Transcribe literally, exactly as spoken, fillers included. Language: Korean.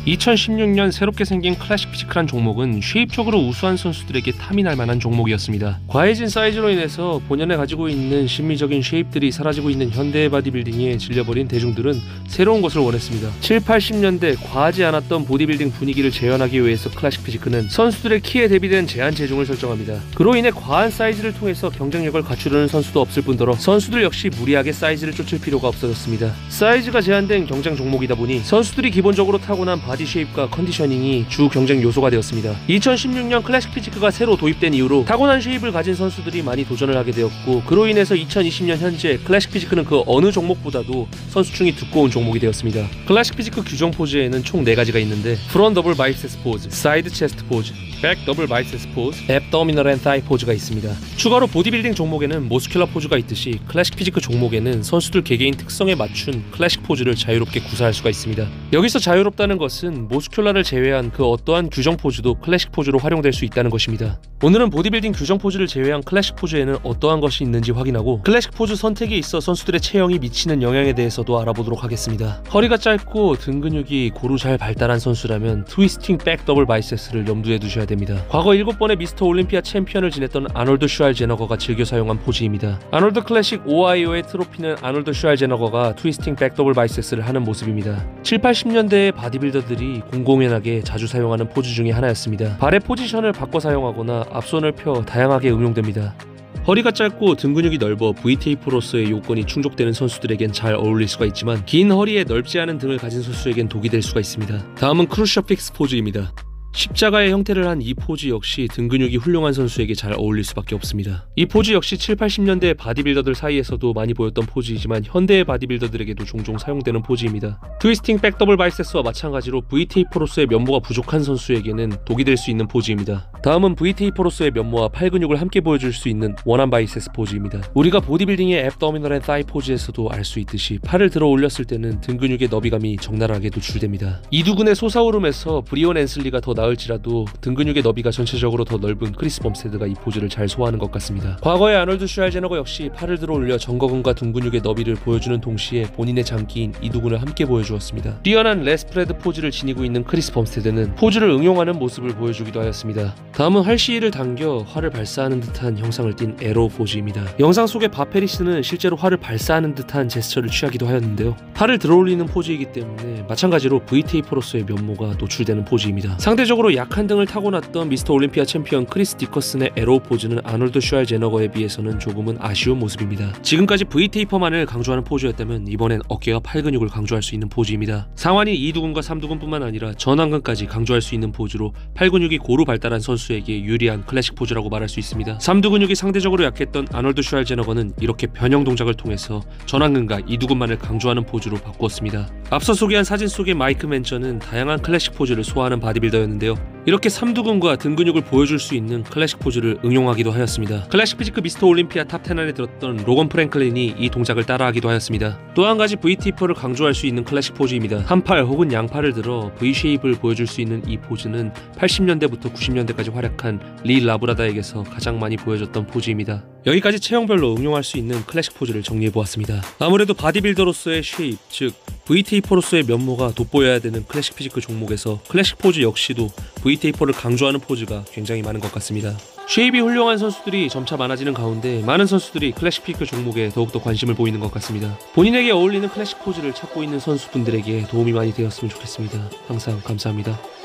이천십육 년 새롭게 생긴 클래식 피지크란 종목은 쉐입적으로 우수한 선수들에게 탐이 날 만한 종목이었습니다. 과해진 사이즈로 인해서 본연에 가지고 있는 심미적인 쉐입들이 사라지고 있는 현대의 바디빌딩에 질려버린 대중들은 새로운 것을 원했습니다. 칠, 팔십 년대 과하지 않았던 보디빌딩 분위기를 재현하기 위해서 클래식 피지크는 선수들의 키에 대비된 제한 체중을 설정합니다. 그로 인해 과한 사이즈를 통해서 경쟁력을 갖추려는 선수도 없을 뿐더러 선수들 역시 무리하게 사이즈를 쫓을 필요가 없어졌습니다. 사이즈가 제한된 경쟁 종목이다 보니 선수들이 기본적으로 타고난 바디 쉐입과 컨디셔닝이 주 경쟁 요소가 되었습니다. 이천십육 년 클래식 피지크가 새로 도입된 이후로 타고난 쉐입을 가진 선수들이 많이 도전을 하게 되었고, 그로 인해서 이천이십 년 현재 클래식 피지크는 그 어느 종목보다도 선수층이 두꺼운 종목이 되었습니다. 클래식 피지크 규정 포즈에는 총 네 가지가 있는데 프론트 더블 바이세스 포즈, 사이드 체스트 포즈, 백 더블 바이세스 포즈, 앱도미널 앤 사이 포즈가 있습니다. 추가로 보디빌딩 종목에는 모스큘러 포즈가 있듯이 클래식 피지크 종목에는 선수들 개개인 특성에 맞춘 클래식 포즈를 자유롭게 구사할 수가 있습니다. 여기서 자유롭다는 것은 모스큘러를 제외한 그 어떠한 규정 포즈도 클래식 포즈로 활용될 수 있다는 것입니다. 오늘은 보디빌딩 규정 포즈를 제외한 클래식 포즈에는 어떠한 것이 있는지 확인하고 클래식 포즈 선택에 있어 선수들의 체형이 미치는 영향에 대해서도 알아보도록 하겠습니다. 허리가 짧고 등 근육이 고루 잘 발달한 선수라면 트위스팅 백 더블 바이세스를 염두에 두셔야 됩니다. 과거 일곱 번의 미스터 올림피아 챔피언을 지냈던 아놀드 슈왈제너거가 즐겨 사용한 포즈입니다. 아놀드 클래식 오하이오의 트로피는 아놀드 슈왈제너거가 트위스팅 백 더블 바이세스를 하는 모습입니다. 칠, 팔십 년대의 바디빌더들이 공공연하게 자주 사용하는 포즈 중에 하나였습니다. 발의 포지션을 바꿔 사용하거나 앞손을 펴 다양하게 응용됩니다. 허리가 짧고 등 근육이 넓어 브이테이프로서의 요건이 충족되는 선수들에겐 잘 어울릴 수가 있지만 긴 허리에 넓지 않은 등을 가진 선수에겐 독이 될 수가 있습니다. 다음은 크루셔픽스 포즈입니다. 십자가의 형태를 한 이 포즈 역시 등 근육이 훌륭한 선수에게 잘 어울릴 수밖에 없습니다. 이 포즈 역시 칠, 팔십 년대 바디빌더들 사이에서도 많이 보였던 포즈이지만 현대의 바디빌더들에게도 종종 사용되는 포즈입니다. 트위스팅 백 더블 바이세스와 마찬가지로 브이테이퍼로서의 면모가 부족한 선수에게는 독이 될 수 있는 포즈입니다. 다음은 브이테이퍼로서의 면모와 팔 근육을 함께 보여줄 수 있는 원한 바이세스 포즈입니다. 우리가 보디빌딩의 앱도미널 앤 사이 포즈에서도 알 수 있듯이 팔을 들어 올렸을 때는 등 근육의 너비감이 적나라하게 노출됩니다. 이두근의 솟아오름에서 브리온 앤슬리가 더 나을지라도 등 근육의 너비가 전체적으로 더 넓은 크리스 범스테드가 이 포즈를 잘 소화하는 것 같습니다. 과거의 아놀드 슈왈제너거 역시 팔을 들어 올려 정거근과 등 근육의 너비를 보여주는 동시에 본인의 장기인 이두근을 함께 보여주었습니다. 뛰어난 레스프레드 포즈를 지니고 있는 크리스 범스테드는 포즈를 응용하는 모습을 보여주기도 하였습니다. 다음은 활 시위를 당겨 활을 발사하는 듯한 형상을 띤 에로우 포즈입니다. 영상 속의 바페리스는 실제로 활을 발사하는 듯한 제스처를 취하기도 하였는데요. 팔을 들어 올리는 포즈이기 때문에 마찬가지로 브이테이퍼로서의 면모가 노출되는 포즈입니다. 상대적으로 약한 등을 타고났던 미스터 올림피아 챔피언 크리스 디커슨의 에로우 포즈는 아놀드 슈왈제너거에 비해서는 조금은 아쉬운 모습입니다. 지금까지 브이테이퍼만을 강조하는 포즈였다면 이번엔 어깨와 팔 근육을 강조할 수 있는 포즈입니다. 상완이 이두근과 삼두근뿐만 아니라 전완근까지 강조할 수 있는 포즈로 팔 근육이 고루 발달한 선수에게 유리한 클래식 포즈라고 말할 수 있습니다. 삼두 근육이 상대적으로 약했던 아놀드 슈왈제너거는 이렇게 변형 동작을 통해서 전완근과 이두근만을 강조하는 포즈로 바꾸었습니다. 앞서 소개한 사진 속의 마이크 맨처는 다양한 클래식 포즈를 소화하는 바디빌더였는데요. 이렇게 삼두근과 등 근육을 보여줄 수 있는 클래식 포즈를 응용하기도 하였습니다. 클래식 피지크 미스터 올림피아 탑 텐 안에 들었던 로건 프랭클린이 이 동작을 따라하기도 하였습니다. 또 한 가지 브이테이퍼를 강조할 수 있는 클래식 포즈입니다. 한 팔 혹은 양팔을 들어 V 쉐입을 보여줄 수 있는 이 포즈는 팔십 년대부터 구십 년대까지 활약한 리 라브라다에게서 가장 많이 보여줬던 포즈입니다. 여기까지 체형별로 응용할 수 있는 클래식 포즈를 정리해보았습니다. 아무래도 바디빌더로서의 쉐입, 즉 브이테이퍼로서의 면모가 돋보여야 되는 클래식 피지크 종목에서 클래식 포즈 역시도 브이테이퍼를 강조하는 포즈가 굉장히 많은 것 같습니다. 쉐입이 훌륭한 선수들이 점차 많아지는 가운데 많은 선수들이 클래식 피지크 종목에 더욱더 관심을 보이는 것 같습니다. 본인에게 어울리는 클래식 포즈를 찾고 있는 선수분들에게 도움이 많이 되었으면 좋겠습니다. 항상 감사합니다.